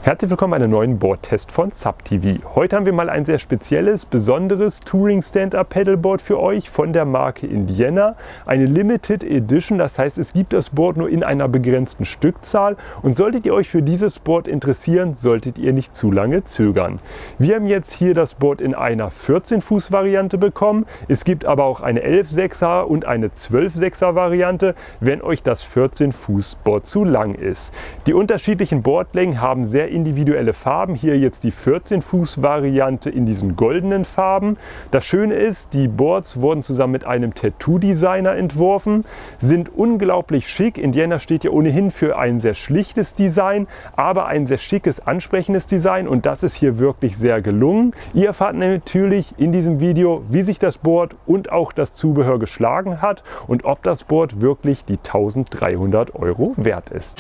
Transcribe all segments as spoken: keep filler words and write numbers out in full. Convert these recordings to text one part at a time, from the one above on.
Herzlich willkommen bei einem neuen Boardtest von SubTV. Heute haben wir mal ein sehr spezielles, besonderes Touring Stand-Up Paddleboard für euch von der Marke Indiana. Eine Limited Edition, das heißt, es gibt das Board nur in einer begrenzten Stückzahl. Und solltet ihr euch für dieses Board interessieren, solltet ihr nicht zu lange zögern. Wir haben jetzt hier das Board in einer vierzehn Fuß Variante bekommen. Es gibt aber auch eine elf Sechser und eine zwölf Sechser Variante, wenn euch das vierzehn Fuß Board zu lang ist. Die unterschiedlichen Boardlängen haben sehr individuelle Farben. Hier jetzt die vierzehn Fuß Variante in diesen goldenen Farben. Das Schöne ist, die Boards wurden zusammen mit einem Tattoo-Designer entworfen, sind unglaublich schick. Indiana steht ja ohnehin für ein sehr schlichtes Design, aber ein sehr schickes, ansprechendes Design, und das ist hier wirklich sehr gelungen. Ihr erfahrt natürlich in diesem Video, wie sich das Board und auch das Zubehör geschlagen hat und ob das Board wirklich die eintausenddreihundert Euro wert ist.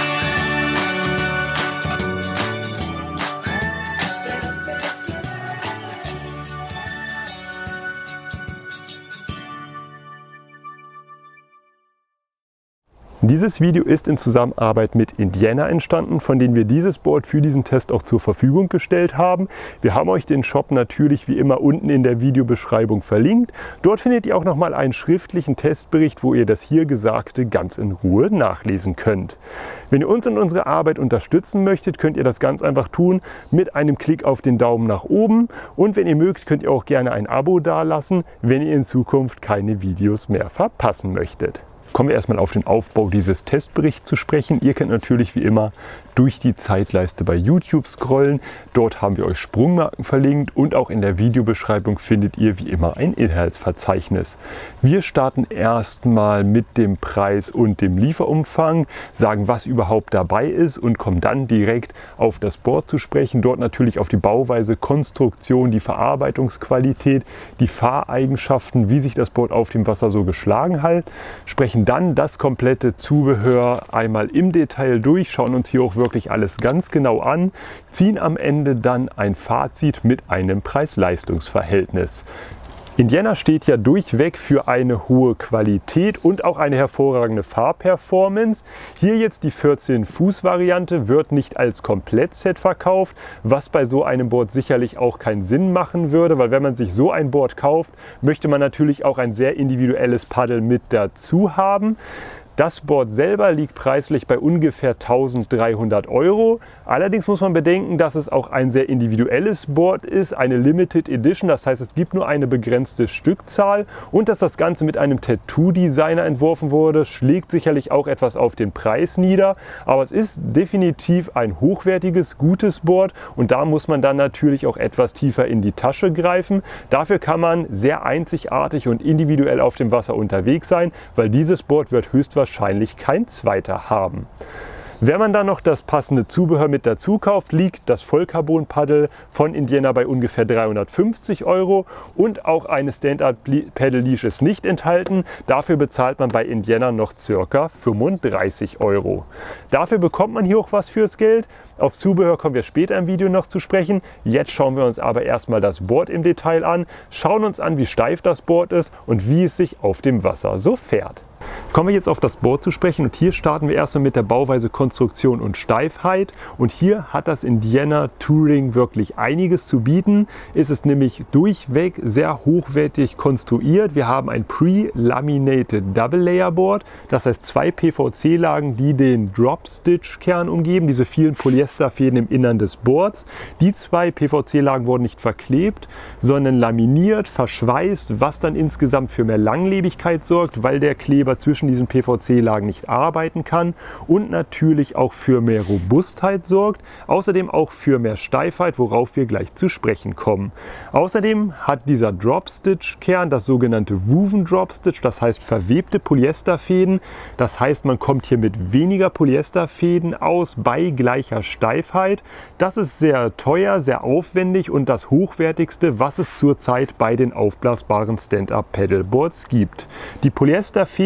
Dieses Video ist in Zusammenarbeit mit Indiana entstanden, von denen wir dieses Board für diesen Test auch zur Verfügung gestellt haben. Wir haben euch den Shop natürlich wie immer unten in der Videobeschreibung verlinkt. Dort findet ihr auch nochmal einen schriftlichen Testbericht, wo ihr das hier Gesagte ganz in Ruhe nachlesen könnt. Wenn ihr uns und unsere Arbeit unterstützen möchtet, könnt ihr das ganz einfach tun mit einem Klick auf den Daumen nach oben. Und wenn ihr mögt, könnt ihr auch gerne ein Abo dalassen, wenn ihr in Zukunft keine Videos mehr verpassen möchtet. Kommen wir erstmal auf den Aufbau dieses Testberichts zu sprechen. Ihr könnt natürlich wie immer durch die Zeitleiste bei YouTube scrollen. Dort haben wir euch Sprungmarken verlinkt und auch in der Videobeschreibung findet ihr wie immer ein Inhaltsverzeichnis. Wir starten erstmal mit dem Preis und dem Lieferumfang, sagen, was überhaupt dabei ist und kommen dann direkt auf das Board zu sprechen. Dort natürlich auf die Bauweise, Konstruktion, die Verarbeitungsqualität, die Fahreigenschaften, wie sich das Board auf dem Wasser so geschlagen hat. Sprechen dann das komplette Zubehör einmal im Detail durch, schauen uns hier auch wirklich alles ganz genau an, ziehen am Ende dann ein Fazit mit einem Preis-Leistungs-Verhältnis. Indiana steht ja durchweg für eine hohe Qualität und auch eine hervorragende Fahrperformance. Hier jetzt die vierzehn Fuß Variante wird nicht als Komplettset verkauft, was bei so einem Board sicherlich auch keinen Sinn machen würde, weil wenn man sich so ein Board kauft, möchte man natürlich auch ein sehr individuelles Paddel mit dazu haben. Das Board selber liegt preislich bei ungefähr eintausenddreihundert Euro. Allerdings muss man bedenken, dass es auch ein sehr individuelles Board ist, eine Limited Edition. Das heißt, es gibt nur eine begrenzte Stückzahl und dass das Ganze mit einem Tattoo-Designer entworfen wurde, schlägt sicherlich auch etwas auf den Preis nieder. Aber es ist definitiv ein hochwertiges, gutes Board und da muss man dann natürlich auch etwas tiefer in die Tasche greifen. Dafür kann man sehr einzigartig und individuell auf dem Wasser unterwegs sein, weil dieses Board wird höchstwahrscheinlich wahrscheinlich kein zweiter haben. Wenn man dann noch das passende Zubehör mit dazu kauft, liegt das Vollcarbon-Paddel von Indiana bei ungefähr dreihundertfünfzig Euro und auch eine Stand-Up-Paddle-Leash ist nicht enthalten. Dafür bezahlt man bei Indiana noch ca. fünfunddreißig Euro. Dafür bekommt man hier auch was fürs Geld. Aufs Zubehör kommen wir später im Video noch zu sprechen. Jetzt schauen wir uns aber erstmal das Board im Detail an, schauen uns an, wie steif das Board ist und wie es sich auf dem Wasser so fährt. Kommen wir jetzt auf das Board zu sprechen und hier starten wir erstmal mit der Bauweise, Konstruktion und Steifheit. Und hier hat das Indiana Touring wirklich einiges zu bieten. Es ist nämlich durchweg sehr hochwertig konstruiert. Wir haben ein Pre-Laminated Double Layer Board, das heißt zwei P V C-Lagen, die den Drop-Stitch-Kern umgeben, diese vielen Polyesterfäden im Innern des Boards. Die zwei P V C-Lagen wurden nicht verklebt, sondern laminiert, verschweißt, was dann insgesamt für mehr Langlebigkeit sorgt, weil der Kleber zwischen diesen P V C-Lagen nicht arbeiten kann und natürlich auch für mehr Robustheit sorgt, außerdem auch für mehr Steifheit, worauf wir gleich zu sprechen kommen. Außerdem hat dieser Drop-Stitch-Kern das sogenannte Woven Drop-Stitch, das heißt verwebte Polyesterfäden. Das heißt, man kommt hier mit weniger Polyesterfäden aus bei gleicher Steifheit. Das ist sehr teuer, sehr aufwendig und das hochwertigste, was es zurzeit bei den aufblasbaren Stand-Up Paddleboards gibt. Die Polyesterfäden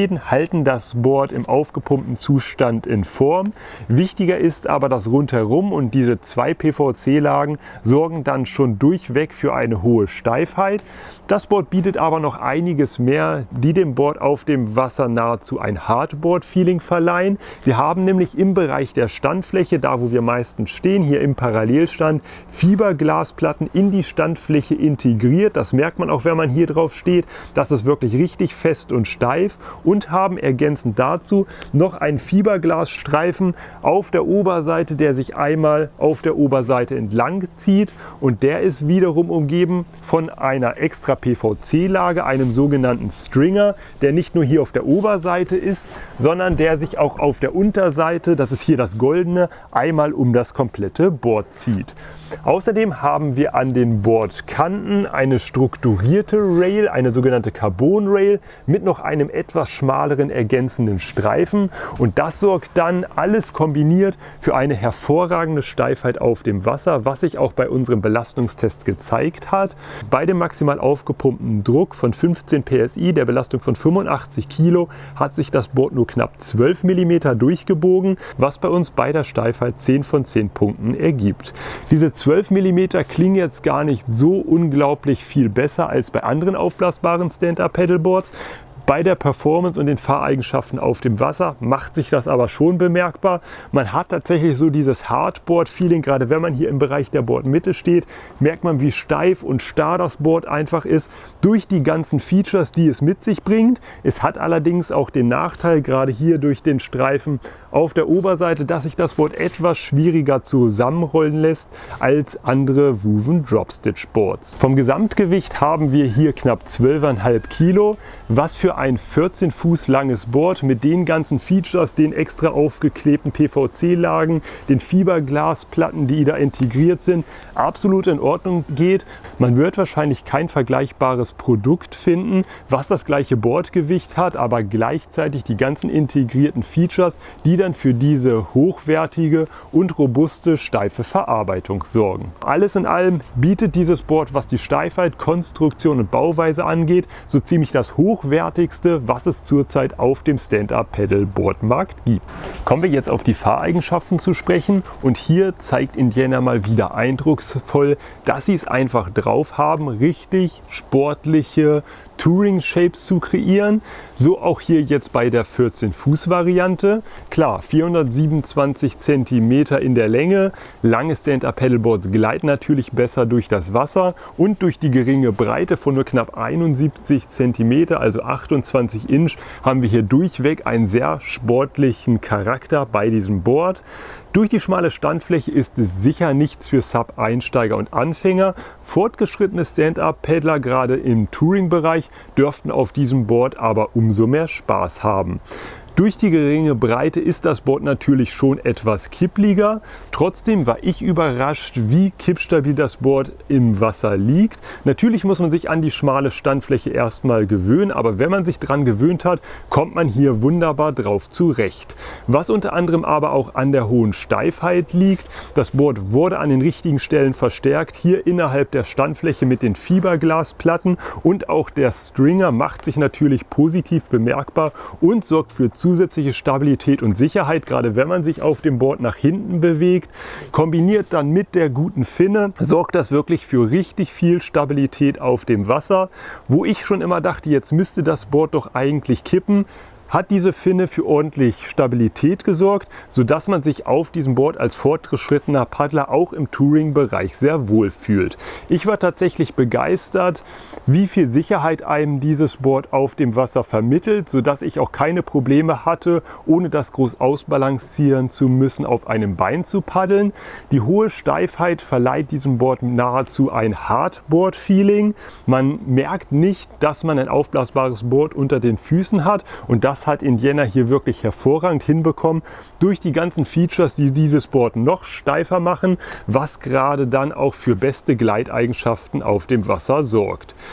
Fäden halten das Board im aufgepumpten Zustand in Form. Wichtiger ist aber das Rundherum, und diese zwei P V C-Lagen sorgen dann schon durchweg für eine hohe Steifheit. Das Board bietet aber noch einiges mehr, die dem Board auf dem Wasser nahezu ein Hardboard-Feeling verleihen. Wir haben nämlich im Bereich der Standfläche, da wo wir meistens stehen, hier im Parallelstand, Fiberglasplatten in die Standfläche integriert. Das merkt man auch, wenn man hier drauf steht. Das ist wirklich richtig fest und steif, und haben ergänzend dazu noch einen Fiberglasstreifen auf der Oberseite, der sich einmal auf der Oberseite entlang zieht, und der ist wiederum umgeben von einer extra P V C-Lage, einem sogenannten Stringer, der nicht nur hier auf der Oberseite ist, sondern der sich auch auf der Unterseite, das ist hier das Goldene, einmal um das komplette Board zieht. Außerdem haben wir an den Bordkanten eine strukturierte Rail, eine sogenannte Carbon Rail, mit noch einem etwas schmaleren ergänzenden Streifen, und das sorgt dann alles kombiniert für eine hervorragende Steifheit auf dem Wasser, was sich auch bei unserem Belastungstest gezeigt hat. Bei dem maximal aufgepumpten Druck von fünfzehn P S I, der Belastung von fünfundachtzig Kilo, hat sich das Board nur knapp zwölf Millimeter durchgebogen, was bei uns bei der Steifheit zehn von zehn Punkten ergibt. Diese zwölf Millimeter klingen jetzt gar nicht so unglaublich viel besser als bei anderen aufblasbaren Stand-Up-Paddleboards. Bei der Performance und den Fahreigenschaften auf dem Wasser macht sich das aber schon bemerkbar. Man hat tatsächlich so dieses Hardboard-Feeling, gerade wenn man hier im Bereich der Bordmitte steht, merkt man, wie steif und starr das Board einfach ist, durch die ganzen Features, die es mit sich bringt. Es hat allerdings auch den Nachteil, gerade hier durch den Streifen auf der Oberseite, dass sich das Board etwas schwieriger zusammenrollen lässt als andere Woven Dropstitch Boards. Vom Gesamtgewicht haben wir hier knapp zwölf Komma fünf Kilo, was für ein vierzehn Fuß langes Board mit den ganzen Features, den extra aufgeklebten P V C-Lagen, den Fiberglasplatten, die da integriert sind, absolut in Ordnung geht. Man wird wahrscheinlich kein vergleichbares Produkt finden, was das gleiche Bordgewicht hat, aber gleichzeitig die ganzen integrierten Features, die dann für diese hochwertige und robuste, steife Verarbeitung sorgen. Alles in allem bietet dieses Board, was die Steifheit, Konstruktion und Bauweise angeht, so ziemlich das hochwertigste, was es zurzeit auf dem Stand-Up-Paddle-Board-Markt gibt. Kommen wir jetzt auf die Fahreigenschaften zu sprechen, und hier zeigt Indiana mal wieder eindrucksvoll, dass sie es einfach drauf haben, richtig sportliche Touring-Shapes zu kreieren. So auch hier jetzt bei der vierzehn Fuß Variante. Klar, vierhundertsiebenundzwanzig Zentimeter in der Länge. Lange Stand-Up-Paddleboards gleiten natürlich besser durch das Wasser, und durch die geringe Breite von nur knapp einundsiebzig Zentimeter, also achtundzwanzig Inch, haben wir hier durchweg einen sehr sportlichen Charakter bei diesem Board. Durch die schmale Standfläche ist es sicher nichts für Sub-Einsteiger und Anfänger. Fortgeschrittene Stand-Up-Paddler, gerade im Touring-Bereich, dürften auf diesem Board aber umso mehr Spaß haben. Durch die geringe Breite ist das Board natürlich schon etwas kippliger. Trotzdem war ich überrascht, wie kippstabil das Board im Wasser liegt. Natürlich muss man sich an die schmale Standfläche erstmal gewöhnen, aber wenn man sich dran gewöhnt hat, kommt man hier wunderbar drauf zurecht. Was unter anderem aber auch an der hohen Steifheit liegt. Das Board wurde an den richtigen Stellen verstärkt, hier innerhalb der Standfläche mit den Fiberglasplatten, und auch der Stringer macht sich natürlich positiv bemerkbar und sorgt für zusätzliche Stabilität und Sicherheit, gerade wenn man sich auf dem Board nach hinten bewegt. Kombiniert dann mit der guten Finne sorgt das wirklich für richtig viel Stabilität auf dem Wasser. Wo ich schon immer dachte, jetzt müsste das Board doch eigentlich kippen, hat diese Finne für ordentlich Stabilität gesorgt, sodass man sich auf diesem Board als fortgeschrittener Paddler auch im Touring-Bereich sehr wohl fühlt. Ich war tatsächlich begeistert, wie viel Sicherheit einem dieses Board auf dem Wasser vermittelt, sodass ich auch keine Probleme hatte, ohne das groß ausbalancieren zu müssen, auf einem Bein zu paddeln. Die hohe Steifheit verleiht diesem Board nahezu ein Hardboard-Feeling. Man merkt nicht, dass man ein aufblasbares Board unter den Füßen hat, und das Das hat Indiana hier wirklich hervorragend hinbekommen, durch die ganzen Features, die dieses Board noch steifer machen, was gerade dann auch für beste Gleiteigenschaften auf dem Wasser sorgt.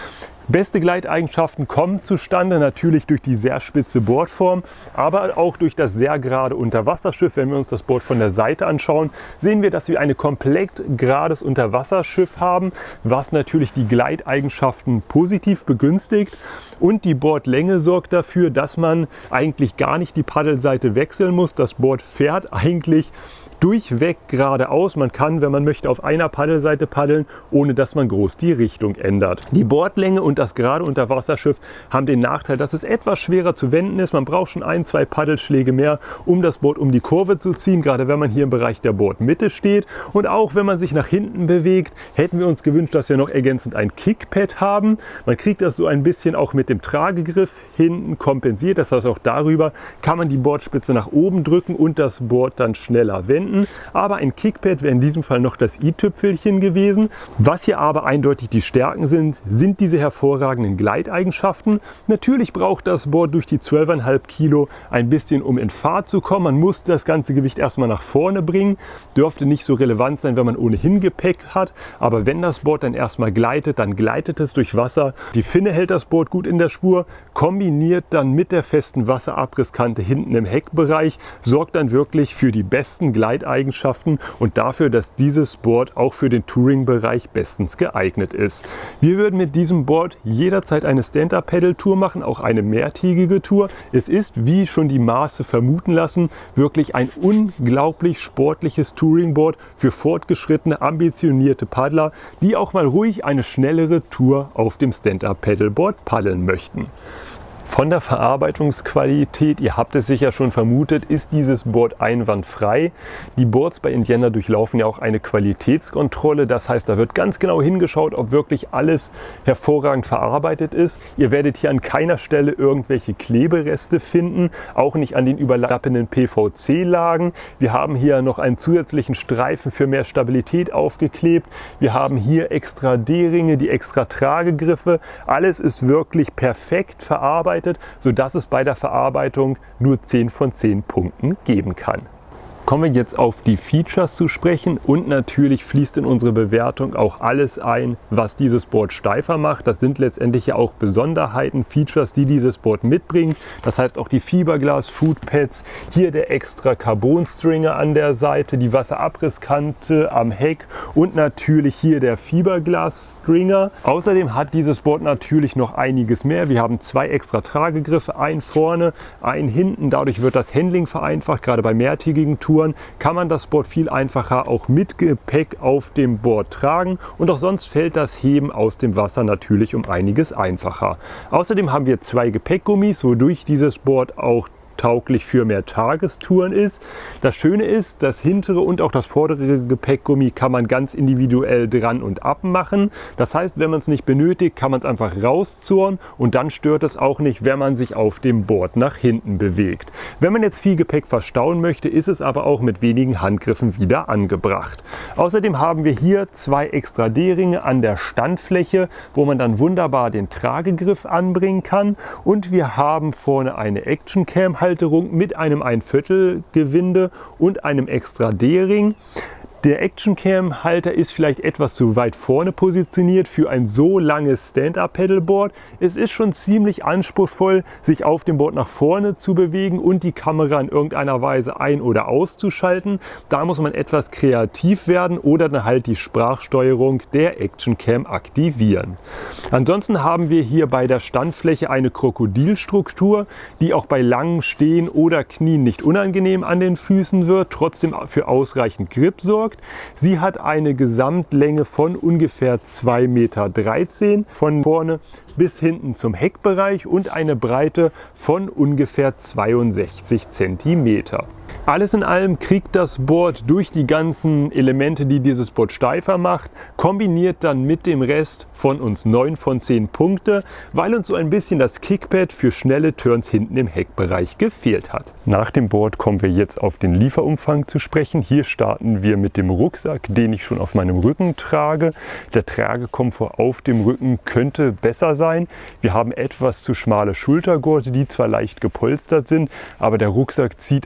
Beste Gleiteigenschaften kommen zustande, natürlich durch die sehr spitze Bordform, aber auch durch das sehr gerade Unterwasserschiff. Wenn wir uns das Board von der Seite anschauen, sehen wir, dass wir ein komplett gerades Unterwasserschiff haben, was natürlich die Gleiteigenschaften positiv begünstigt. Und die Bordlänge sorgt dafür, dass man eigentlich gar nicht die Paddelseite wechseln muss. Das Board fährt eigentlich durchweg geradeaus. Man kann, wenn man möchte, auf einer Paddelseite paddeln, ohne dass man groß die Richtung ändert. Die Bordlänge und das gerade Unterwasserschiff haben den Nachteil, dass es etwas schwerer zu wenden ist. Man braucht schon ein, zwei Paddelschläge mehr, um das Board um die Kurve zu ziehen, gerade wenn man hier im Bereich der Bordmitte steht. Und auch wenn man sich nach hinten bewegt, hätten wir uns gewünscht, dass wir noch ergänzend ein Kickpad haben. Man kriegt das so ein bisschen auch mit dem Tragegriff hinten kompensiert. Das heißt, auch darüber kann man die Bordspitze nach oben drücken und das Board dann schneller wenden. Aber ein Kickpad wäre in diesem Fall noch das i-Tüpfelchen gewesen. Was hier aber eindeutig die Stärken sind, sind diese hervorragenden Gleiteigenschaften. Natürlich braucht das Board durch die zwölf Komma fünf Kilo ein bisschen, um in Fahrt zu kommen. Man muss das ganze Gewicht erstmal nach vorne bringen. Dürfte nicht so relevant sein, wenn man ohnehin Gepäck hat. Aber wenn das Board dann erstmal gleitet, dann gleitet es durch Wasser. Die Finne hält das Board gut in der Spur, kombiniert dann mit der festen Wasserabrisskante hinten im Heckbereich, sorgt dann wirklich für die besten Gleiteigenschaften Eigenschaften und dafür, dass dieses Board auch für den Touring-Bereich bestens geeignet ist. Wir würden mit diesem Board jederzeit eine Stand-Up-Paddle-Tour machen, auch eine mehrtägige Tour. Es ist, wie schon die Maße vermuten lassen, wirklich ein unglaublich sportliches Touring-Board für fortgeschrittene, ambitionierte Paddler, die auch mal ruhig eine schnellere Tour auf dem Stand-Up-Paddleboard paddeln möchten. Von der Verarbeitungsqualität, ihr habt es sicher schon vermutet, ist dieses Board einwandfrei. Die Boards bei Indiana durchlaufen ja auch eine Qualitätskontrolle. Das heißt, da wird ganz genau hingeschaut, ob wirklich alles hervorragend verarbeitet ist. Ihr werdet hier an keiner Stelle irgendwelche Klebereste finden, auch nicht an den überlappenden P V C-Lagen. Wir haben hier noch einen zusätzlichen Streifen für mehr Stabilität aufgeklebt. Wir haben hier extra D-Ringe, die extra Tragegriffe. Alles ist wirklich perfekt verarbeitet, sodass es bei der Verarbeitung nur zehn von zehn Punkten geben kann. Kommen wir jetzt auf die Features zu sprechen und natürlich fließt in unsere Bewertung auch alles ein, was dieses Board steifer macht. Das sind letztendlich ja auch Besonderheiten, Features, die dieses Board mitbringen. Das heißt auch die Fiberglas Footpads, hier der extra Carbon Stringer an der Seite, die Wasserabrisskante am Heck und natürlich hier der Fiberglas Stringer. Außerdem hat dieses Board natürlich noch einiges mehr. Wir haben zwei extra Tragegriffe, einen vorne, einen hinten. Dadurch wird das Handling vereinfacht, gerade bei mehrtägigen Touren kann man das Board viel einfacher auch mit Gepäck auf dem Board tragen und auch sonst fällt das Heben aus dem Wasser natürlich um einiges einfacher. Außerdem haben wir zwei Gepäckgummis, wodurch dieses Board auch tauglich für mehr Tagestouren ist. Das Schöne ist, das hintere und auch das vordere Gepäckgummi kann man ganz individuell dran und abmachen. Das heißt, wenn man es nicht benötigt, kann man es einfach rauszurren und dann stört es auch nicht, wenn man sich auf dem Board nach hinten bewegt. Wenn man jetzt viel Gepäck verstauen möchte, ist es aber auch mit wenigen Handgriffen wieder angebracht. Außerdem haben wir hier zwei extra D-Ringe an der Standfläche, wo man dann wunderbar den Tragegriff anbringen kann und wir haben vorne eine Action Cam Halterung mit einem ein Viertel Gewinde und einem extra D-Ring. Der Action Cam Halter ist vielleicht etwas zu weit vorne positioniert für ein so langes Stand-Up-Paddleboard. Es ist schon ziemlich anspruchsvoll, sich auf dem Board nach vorne zu bewegen und die Kamera in irgendeiner Weise ein- oder auszuschalten. Da muss man etwas kreativ werden oder dann halt die Sprachsteuerung der Action Cam aktivieren. Ansonsten haben wir hier bei der Standfläche eine Krokodilstruktur, die auch bei langem Stehen oder Knien nicht unangenehm an den Füßen wird, trotzdem für ausreichend Grip sorgt. Sie hat eine Gesamtlänge von ungefähr zwei Meter dreizehn von vorne bis hinten zum Heckbereich und eine Breite von ungefähr zweiundsechzig Zentimeter. Alles in allem kriegt das Board durch die ganzen Elemente, die dieses Board steifer macht, kombiniert dann mit dem Rest von uns neun von zehn Punkte, weil uns so ein bisschen das Kickpad für schnelle Turns hinten im Heckbereich gefehlt hat. Nach dem Board kommen wir jetzt auf den Lieferumfang zu sprechen. Hier starten wir mit dem Rucksack, den ich schon auf meinem Rücken trage. Der Tragekomfort auf dem Rücken könnte besser sein. Wir haben etwas zu schmale Schultergurte, die zwar leicht gepolstert sind, aber der Rucksack zieht einen doch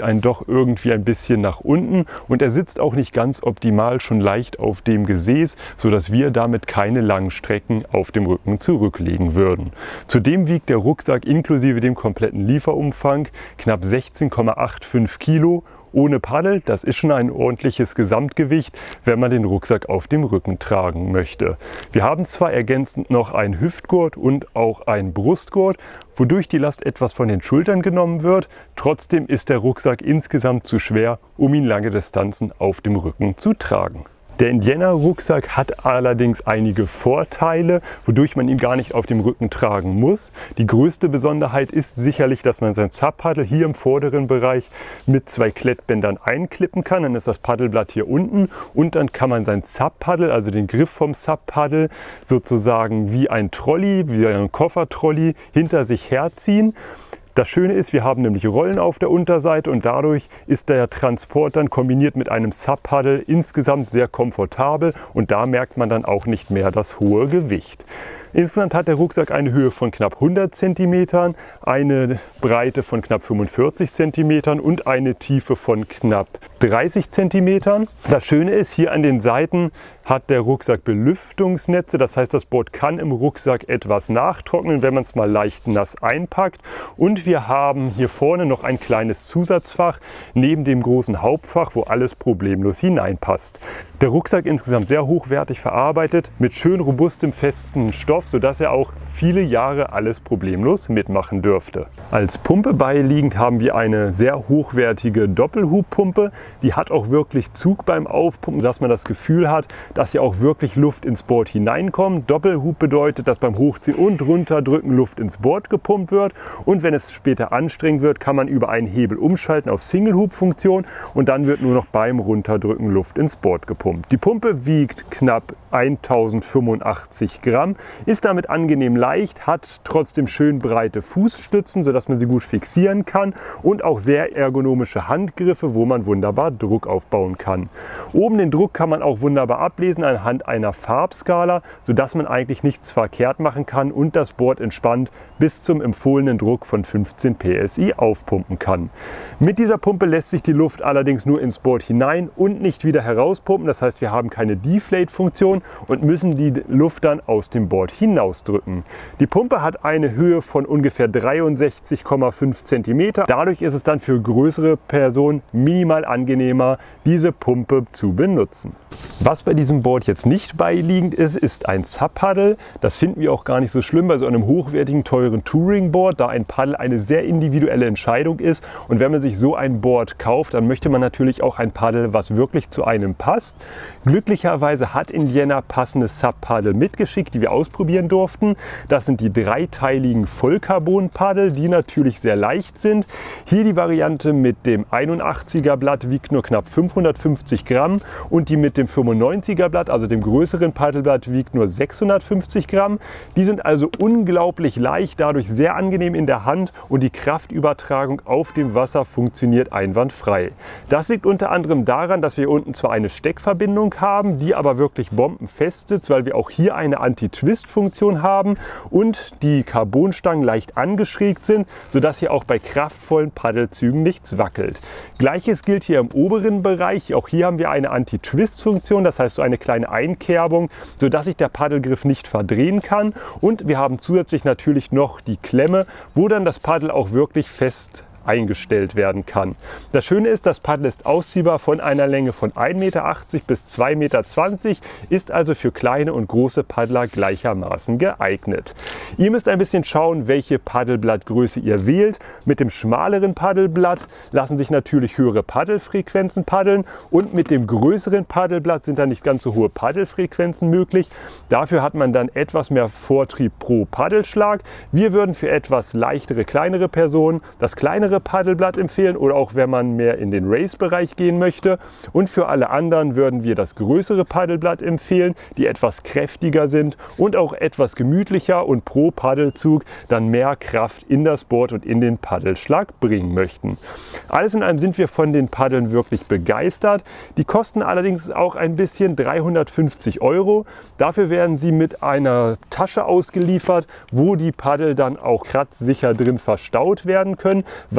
irgendwie ein bisschen nach unten und er sitzt auch nicht ganz optimal, schon leicht auf dem Gesäß, sodass wir damit keine langen Strecken auf dem Rücken zurücklegen würden. Zudem wiegt der Rucksack inklusive dem kompletten Lieferumfang knapp sechzehn Komma fünfundachtzig Kilo. Ohne Paddel, das ist schon ein ordentliches Gesamtgewicht, wenn man den Rucksack auf dem Rücken tragen möchte. Wir haben zwar ergänzend noch einen Hüftgurt und auch einen Brustgurt, wodurch die Last etwas von den Schultern genommen wird. Trotzdem ist der Rucksack insgesamt zu schwer, um ihn lange Distanzen auf dem Rücken zu tragen. Der Indiana-Rucksack hat allerdings einige Vorteile, wodurch man ihn gar nicht auf dem Rücken tragen muss. Die größte Besonderheit ist sicherlich, dass man sein Zappaddel hier im vorderen Bereich mit zwei Klettbändern einklippen kann. Dann ist das Paddelblatt hier unten und dann kann man sein Zappaddel, also den Griff vom Zappaddel, sozusagen wie ein Trolley, wie ein Koffertrolley hinter sich herziehen. Das Schöne ist, wir haben nämlich Rollen auf der Unterseite und dadurch ist der Transport dann kombiniert mit einem Zappaddel insgesamt sehr komfortabel und da merkt man dann auch nicht mehr das hohe Gewicht. Insgesamt hat der Rucksack eine Höhe von knapp hundert Zentimetern, eine Breite von knapp fünfundvierzig Zentimetern und eine Tiefe von knapp dreißig Zentimetern. Das Schöne ist, hier an den Seiten hat der Rucksack Belüftungsnetze, das heißt, das Board kann im Rucksack etwas nachtrocknen, wenn man es mal leicht nass einpackt. Und wir haben hier vorne noch ein kleines Zusatzfach neben dem großen Hauptfach, wo alles problemlos hineinpasst. Der Rucksack insgesamt sehr hochwertig verarbeitet, mit schön robustem, festen Stoff, sodass er auch viele Jahre alles problemlos mitmachen dürfte. Als Pumpe beiliegend haben wir eine sehr hochwertige Doppelhubpumpe. Die hat auch wirklich Zug beim Aufpumpen, dass man das Gefühl hat, dass hier auch wirklich Luft ins Board hineinkommt. Doppelhub bedeutet, dass beim Hochziehen und Runterdrücken Luft ins Board gepumpt wird. Und wenn es später anstrengend wird, kann man über einen Hebel umschalten auf Single-Hub-Funktion und dann wird nur noch beim Runterdrücken Luft ins Board gepumpt. Die Pumpe wiegt knapp eintausendfünfundachtzig Gramm, ist damit angenehm leicht, hat trotzdem schön breite Fußstützen, sodass man sie gut fixieren kann und auch sehr ergonomische Handgriffe, wo man wunderbar Druck aufbauen kann. Oben den Druck kann man auch wunderbar ablesen anhand einer Farbskala, sodass man eigentlich nichts verkehrt machen kann und das Board entspannt bis zum empfohlenen Druck von fünfzehn P S I aufpumpen kann. Mit dieser Pumpe lässt sich die Luft allerdings nur ins Board hinein und nicht wieder herauspumpen. Das heißt, wir haben keine Deflate-Funktion und müssen die Luft dann aus dem Board hinausdrücken. Die Pumpe hat eine Höhe von ungefähr dreiundsechzig Komma fünf Zentimeter. Dadurch ist es dann für größere Personen minimal angenehmer, diese Pumpe zu benutzen. Was bei diesem Board jetzt nicht beiliegend ist, ist ein Zappaddel. Das finden wir auch gar nicht so schlimm bei so einem hochwertigen, teuren Touring-Board, da ein Paddel eine sehr individuelle Entscheidung ist. Und wenn man sich so ein Board kauft, dann möchte man natürlich auch ein Paddel, was wirklich zu einem passt. Glücklicherweise hat Indiana passende Sub-Paddel mitgeschickt, die wir ausprobieren durften. Das sind die dreiteiligen Vollcarbon-Paddel, die natürlich sehr leicht sind. Hier die Variante mit dem einundachtziger Blatt wiegt nur knapp fünfhundertfünfzig Gramm und die mit dem fünfundneunziger Blatt, also dem größeren Paddelblatt, wiegt nur sechshundertfünfzig Gramm. Die sind also unglaublich leicht, dadurch sehr angenehm in der Hand und die Kraftübertragung auf dem Wasser funktioniert einwandfrei. Das liegt unter anderem daran, dass wir hier unten zwar eine Steckverbindung haben, die aber wirklich bombenfest sitzt, weil wir auch hier eine Anti-Twist-Funktion haben und die Carbonstangen leicht angeschrägt sind, sodass hier auch bei kraftvollen Paddelzügen nichts wackelt. Gleiches gilt hier im oberen Bereich. Auch hier haben wir eine Anti-Twist-Funktion, das heißt so eine kleine Einkerbung, sodass sich der Paddelgriff nicht verdrehen kann. Und wir haben zusätzlich natürlich noch die Klemme, wo dann das Paddel auch wirklich fest eingestellt werden kann. Das Schöne ist, das Paddel ist ausziehbar von einer Länge von ein Meter achtzig bis zwei Meter zwanzig, ist also für kleine und große Paddler gleichermaßen geeignet. Ihr müsst ein bisschen schauen, welche Paddelblattgröße ihr wählt. Mit dem schmaleren Paddelblatt lassen sich natürlich höhere Paddelfrequenzen paddeln und mit dem größeren Paddelblatt sind dann nicht ganz so hohe Paddelfrequenzen möglich. Dafür hat man dann etwas mehr Vortrieb pro Paddelschlag. Wir würden für etwas leichtere, kleinere Personen das kleinere Paddelblatt empfehlen oder auch wenn man mehr in den Race-Bereich gehen möchte. Und für alle anderen würden wir das größere Paddelblatt empfehlen, die etwas kräftiger sind und auch etwas gemütlicher und pro Paddelzug dann mehr Kraft in das Board und in den Paddelschlag bringen möchten. Alles in allem sind wir von den Paddeln wirklich begeistert. Die kosten allerdings auch ein bisschen, dreihundertfünfzig Euro. Dafür werden sie mit einer Tasche ausgeliefert, wo die Paddel dann auch kratzsicher drin verstaut werden können,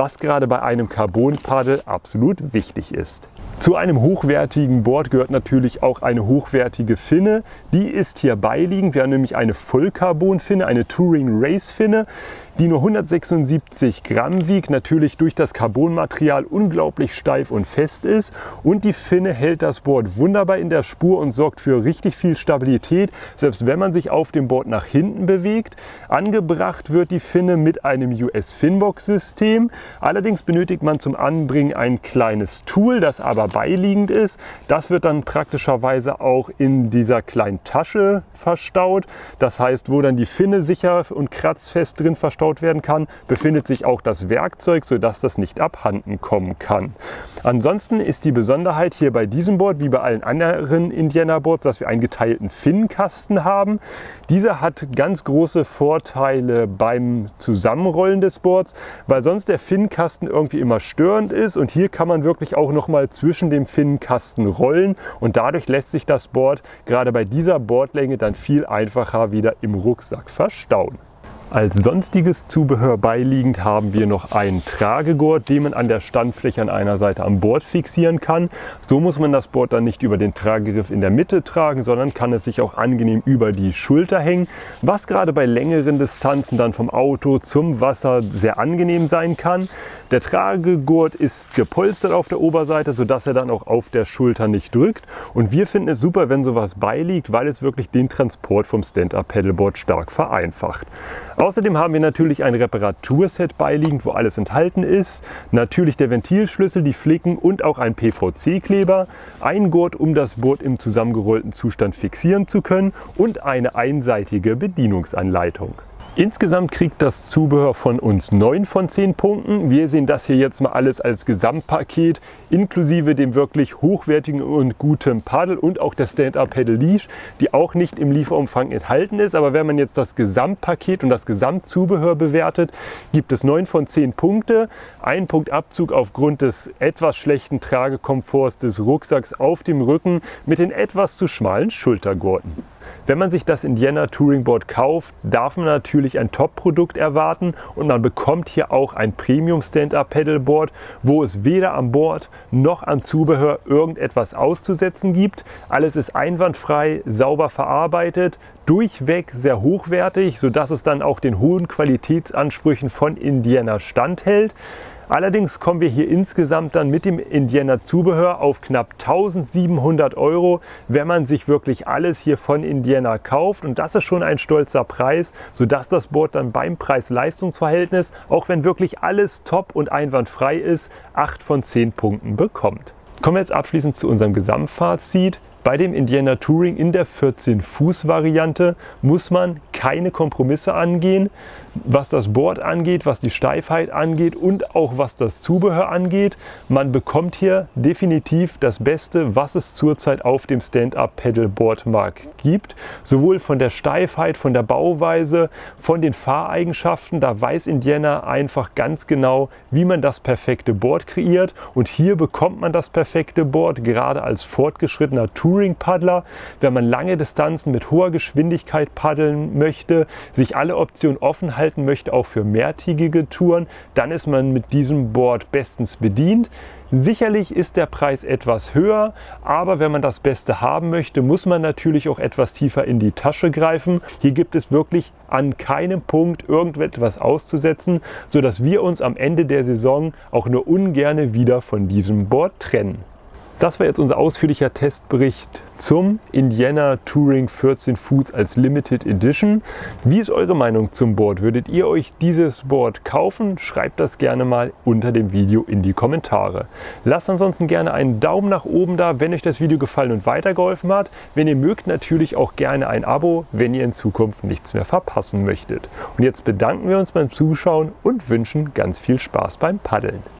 was gerade bei einem Carbon-Paddel absolut wichtig ist. Zu einem hochwertigen Board gehört natürlich auch eine hochwertige Finne. Die ist hier beiliegend. Wir haben nämlich eine Vollcarbon-Finne, eine Touring Race-Finne, die nur hundertsechsundsiebzig Gramm wiegt, natürlich durch das Carbonmaterial unglaublich steif und fest ist. Und die Finne hält das Board wunderbar in der Spur und sorgt für richtig viel Stabilität, selbst wenn man sich auf dem Board nach hinten bewegt. Angebracht wird die Finne mit einem U S-Finbox-System. Allerdings benötigt man zum Anbringen ein kleines Tool, das aber beiliegend ist. Das wird dann praktischerweise auch in dieser kleinen Tasche verstaut. Das heißt, wo dann die Finne sicher und kratzfest drin verstaut werden kann, befindet sich auch das Werkzeug, sodass das nicht abhanden kommen kann. Ansonsten ist die Besonderheit hier bei diesem Board, wie bei allen anderen Indiana Boards, dass wir einen geteilten Finnenkasten haben. Dieser hat ganz große Vorteile beim Zusammenrollen des Boards, weil sonst der Finnenkasten irgendwie immer störend ist, und hier kann man wirklich auch noch mal zwischen dem Finnenkasten rollen, und dadurch lässt sich das Board gerade bei dieser Boardlänge dann viel einfacher wieder im Rucksack verstauen. Als sonstiges Zubehör beiliegend haben wir noch einen Tragegurt, den man an der Standfläche an einer Seite am Board fixieren kann. So muss man das Board dann nicht über den Tragegriff in der Mitte tragen, sondern kann es sich auch angenehm über die Schulter hängen, was gerade bei längeren Distanzen dann vom Auto zum Wasser sehr angenehm sein kann. Der Tragegurt ist gepolstert auf der Oberseite, sodass er dann auch auf der Schulter nicht drückt. Und wir finden es super, wenn sowas beiliegt, weil es wirklich den Transport vom Stand-Up-Paddleboard stark vereinfacht. Außerdem haben wir natürlich ein Reparaturset beiliegend, wo alles enthalten ist. Natürlich der Ventilschlüssel, die Flicken und auch ein P V C-Kleber. Ein Gurt, um das Board im zusammengerollten Zustand fixieren zu können, und eine einseitige Bedienungsanleitung. Insgesamt kriegt das Zubehör von uns neun von zehn Punkten. Wir sehen das hier jetzt mal alles als Gesamtpaket, inklusive dem wirklich hochwertigen und guten Paddel und auch der Stand-Up-Paddle-Leash, die auch nicht im Lieferumfang enthalten ist. Aber wenn man jetzt das Gesamtpaket und das Gesamtzubehör bewertet, gibt es neun von zehn Punkte. Ein Punkt Abzug aufgrund des etwas schlechten Tragekomforts des Rucksacks auf dem Rücken mit den etwas zu schmalen Schultergurten. Wenn man sich das Indiana Touring Board kauft, darf man natürlich ein Top-Produkt erwarten, und man bekommt hier auch ein Premium Stand-Up-Paddleboard, wo es weder am Board noch am Zubehör irgendetwas auszusetzen gibt. Alles ist einwandfrei, sauber verarbeitet, durchweg sehr hochwertig, sodass es dann auch den hohen Qualitätsansprüchen von Indiana standhält. Allerdings kommen wir hier insgesamt dann mit dem Indiana Zubehör auf knapp tausendsiebenhundert Euro, wenn man sich wirklich alles hier von Indiana kauft. Und das ist schon ein stolzer Preis, sodass das Board dann beim Preis-Leistungs-Verhältnis, auch wenn wirklich alles top und einwandfrei ist, acht von zehn Punkten bekommt. Kommen wir jetzt abschließend zu unserem Gesamtfazit. Bei dem Indiana Touring in der vierzehn Fuß Variante muss man keine Kompromisse angehen, was das Board angeht, was die Steifheit angeht und auch was das Zubehör angeht. Man bekommt hier definitiv das Beste, was es zurzeit auf dem Stand-Up-Paddleboard-Markt gibt. Sowohl von der Steifheit, von der Bauweise, von den Fahreigenschaften. Da weiß Indiana einfach ganz genau, wie man das perfekte Board kreiert. Und hier bekommt man das perfekte Board, gerade als fortgeschrittener Touring-Paddler. Wenn man lange Distanzen mit hoher Geschwindigkeit paddeln möchte, sich alle Optionen offen halten möchte, auch für mehrtägige Touren, dann ist man mit diesem Board bestens bedient. Sicherlich ist der Preis etwas höher, aber wenn man das Beste haben möchte, muss man natürlich auch etwas tiefer in die Tasche greifen. Hier gibt es wirklich an keinem Punkt irgendetwas auszusetzen, sodass wir uns am Ende der Saison auch nur ungerne wieder von diesem Board trennen. Das war jetzt unser ausführlicher Testbericht zum Indiana Touring vierzehn Fuß als Limited Edition. Wie ist eure Meinung zum Board? Würdet ihr euch dieses Board kaufen? Schreibt das gerne mal unter dem Video in die Kommentare. Lasst ansonsten gerne einen Daumen nach oben da, wenn euch das Video gefallen und weitergeholfen hat. Wenn ihr mögt, natürlich auch gerne ein Abo, wenn ihr in Zukunft nichts mehr verpassen möchtet. Und jetzt bedanken wir uns beim Zuschauen und wünschen ganz viel Spaß beim Paddeln.